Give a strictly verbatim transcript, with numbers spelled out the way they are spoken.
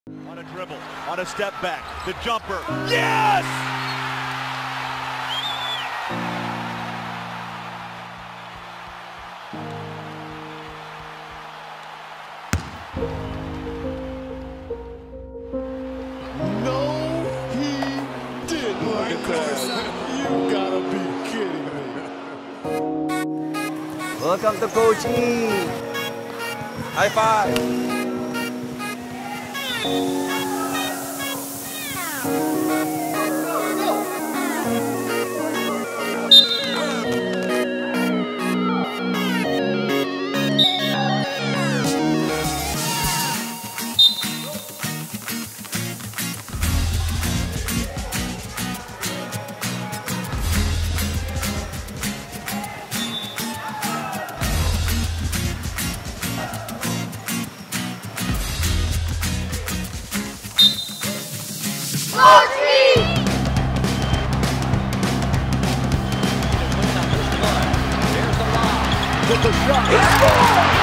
On a dribble, on a step back, the jumper, yes! No, he didn't. Look at that. You gotta be kidding me. Welcome to coaching. High five. With the shot.